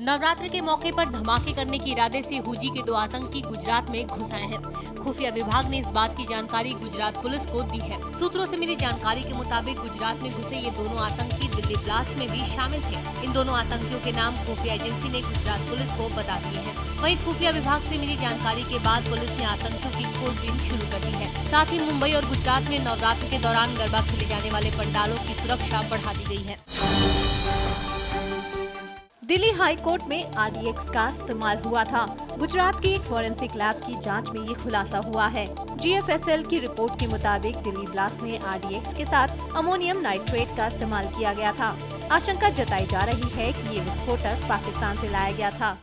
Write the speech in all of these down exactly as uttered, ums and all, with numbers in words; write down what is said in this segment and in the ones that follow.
नवरात्र के मौके पर धमाके करने के इरादे से हुजी के दो आतंकी गुजरात में घुस आए हैं। खुफिया विभाग ने इस बात की जानकारी गुजरात पुलिस को दी है। सूत्रों से मिली जानकारी के मुताबिक गुजरात में घुसे ये दोनों आतंकी दिल्ली ब्लास्ट में भी शामिल थे। इन दोनों आतंकियों के नाम खुफिया एजेंसी ने गुजरात पुलिस को बता दिए हैं। वहीं खुफिया विभाग से मिली जानकारी के बाद पुलिस ने आतंकियों की खोजबीन शुरू कर दी है। साथ ही मुंबई और गुजरात में नवरात्र के दौरान गरबा खेले जाने वाले पंडालों की सुरक्षा बढ़ा दी गई है। दिल्ली हाई कोर्ट में आर डी एक्स का इस्तेमाल हुआ था। गुजरात की एक फॉरेंसिक लैब की जांच में ये खुलासा हुआ है। जी एफ एस एल की रिपोर्ट के मुताबिक दिल्ली ब्लास्ट में आर डी एक्स के साथ अमोनियम नाइट्रेट का इस्तेमाल किया गया था। आशंका जताई जा रही है कि ये विस्फोटक पाकिस्तान से लाया गया था।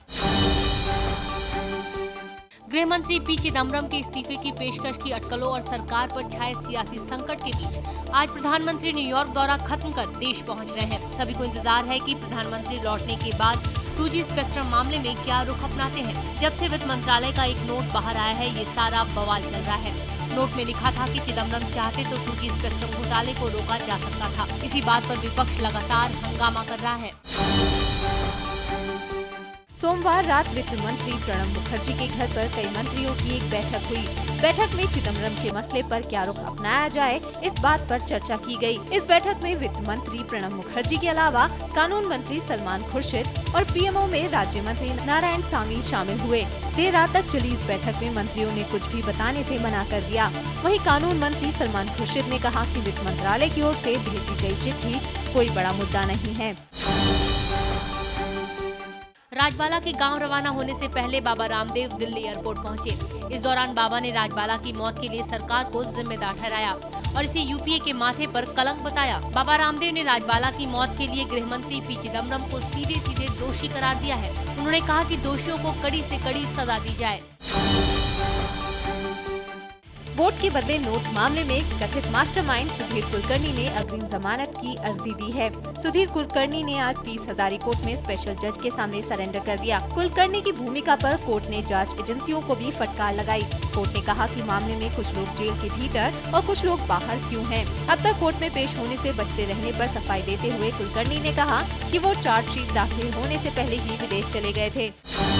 गृह मंत्री पी चिदम्बरम के इस्तीफे की पेशकश की अटकलों और सरकार पर छाए सियासी संकट के बीच आज प्रधानमंत्री न्यूयॉर्क दौरा खत्म कर देश पहुंच रहे हैं। सभी को इंतजार है कि प्रधानमंत्री लौटने के बाद टू जी स्पेक्ट्रम मामले में क्या रुख अपनाते हैं। जब से वित्त मंत्रालय का एक नोट बाहर आया है, ये सारा बवाल चल रहा है। नोट में लिखा था कि चिदम्बरम चाहते तो टू जी स्पेक्ट्रम घोटाले को रोका जा सकता था। इसी बात पर विपक्ष लगातार हंगामा कर रहा है। सोमवार रात वित्त मंत्री प्रणब मुखर्जी के घर पर कई मंत्रियों की एक बैठक हुई। बैठक में चिदम्बरम के मसले पर क्या रुख अपनाया जाए, इस बात पर चर्चा की गई। इस बैठक में वित्त मंत्री प्रणब मुखर्जी के अलावा कानून मंत्री सलमान खुर्शीद और पी एम ओ में राज्य मंत्री नारायण सामी शामिल हुए। देर रात तक चली इस बैठक में मंत्रियों ने कुछ भी बताने से मना कर दिया। वहीं कानून मंत्री सलमान खुर्शीद ने कहा कि वित्त मंत्रालय की ओर से भेजी गई चिट्ठी कोई बड़ा मुद्दा नहीं है। राजबाला के गांव रवाना होने से पहले बाबा रामदेव दिल्ली एयरपोर्ट पहुंचे। इस दौरान बाबा ने राजबाला की मौत के लिए सरकार को जिम्मेदार ठहराया और इसे यू पी ए के माथे पर कलंक बताया। बाबा रामदेव ने राजबाला की मौत के लिए गृह मंत्री पी चिदम्बरम को सीधे सीधे दोषी करार दिया है। उन्होंने कहा कि दोषियों को कड़ी से कड़ी सजा दी जाए। वोट के बदले नोट मामले में कथित मास्टरमाइंड सुधीर कुलकर्णी ने अग्रिम जमानत की अर्जी दी है। सुधीर कुलकर्णी ने आज तीस हजारी कोर्ट में स्पेशल जज के सामने सरेंडर कर दिया। कुलकर्णी की भूमिका पर कोर्ट ने जांच एजेंसियों को भी फटकार लगाई। कोर्ट ने कहा कि मामले में कुछ लोग जेल के भीतर और कुछ लोग बाहर क्यों हैं। अब तक कोर्ट में पेश होने से बचते रहने पर सफाई देते हुए कुलकर्णी ने कहा कि वो चार्जशीट दाखिल होने से पहले ही विदेश चले गए थे।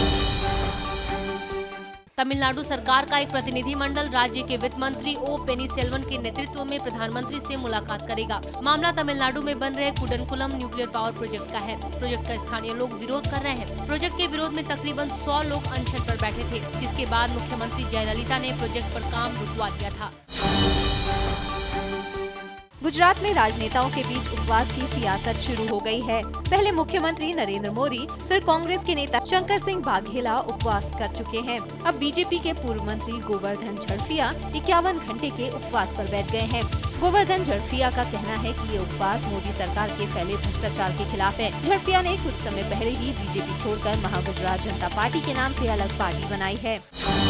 तमिलनाडु सरकार का एक प्रतिनिधिमंडल राज्य के वित्त मंत्री ओ पेनीसेल्वन के नेतृत्व में प्रधानमंत्री से मुलाकात करेगा। मामला तमिलनाडु में बन रहे कुडनकुलम न्यूक्लियर पावर प्रोजेक्ट का है। प्रोजेक्ट का स्थानीय लोग विरोध कर रहे हैं। प्रोजेक्ट के विरोध में तकरीबन सौ लोग अनशन पर बैठे थे, जिसके बाद मुख्यमंत्री जयललिता ने प्रोजेक्ट पर काम रुकवा दिया था। गुजरात में राजनेताओं के बीच उपवास की सियासत शुरू हो गई है। पहले मुख्यमंत्री नरेंद्र मोदी, फिर कांग्रेस के नेता शंकर सिंह वाघेला उपवास कर चुके हैं। अब बी जे पी के पूर्व मंत्री गोवर्धन झड़फिया इक्यावन घंटे के उपवास पर बैठ गए हैं। गोवर्धन झड़फिया का कहना है कि ये उपवास मोदी सरकार के फैले भ्रष्टाचार के खिलाफ है। झड़फिया ने कुछ समय पहले ही बी जे पी छोड़कर महागुजरात जनता पार्टी के नाम से अलग पार्टी बनाई है।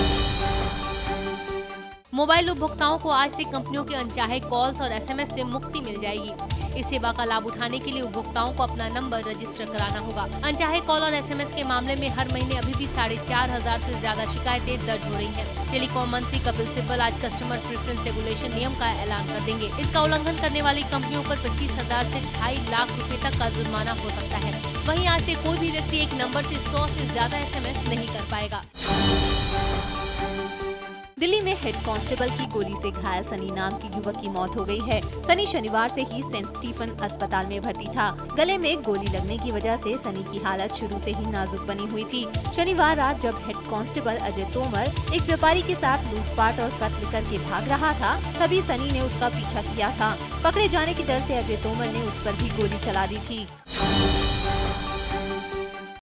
मोबाइल उपभोक्ताओं को आज से कंपनियों के अनचाहे कॉल्स और एस एम एस से मुक्ति मिल जाएगी। इस सेवा का लाभ उठाने के लिए उपभोक्ताओं को अपना नंबर रजिस्टर कराना होगा। अनचाहे कॉल और एस एम एस के मामले में हर महीने अभी भी साढ़े चार हजार से ज्यादा शिकायतें दर्ज हो रही हैं। टेलीकॉम मंत्री कपिल सिब्बल आज कस्टमर प्रेफरेंस रेगुलेशन नियम का ऐलान कर देंगे। इसका उल्लंघन करने वाली कंपनियों पर पच्चीस हजार से ढाई लाख रुपए तक का जुर्माना हो सकता है। वहीं आज से कोई भी व्यक्ति एक नंबर से सौ से ज्यादा एस एम एस नहीं कर पाएगा। दिल्ली में हेड कांस्टेबल की गोली से घायल सनी नाम की युवक की मौत हो गई है। सनी शनिवार से ही सेंट स्टीफन अस्पताल में भर्ती था। गले में गोली लगने की वजह से सनी की हालत शुरू से ही नाजुक बनी हुई थी। शनिवार रात जब हेड कांस्टेबल अजय तोमर एक व्यापारी के साथ लूटपाट और कत्ल करके भाग रहा था, तभी सनी ने उसका पीछा किया था। पकड़े जाने के डर से अजय तोमर ने उस पर भी गोली चला दी थी।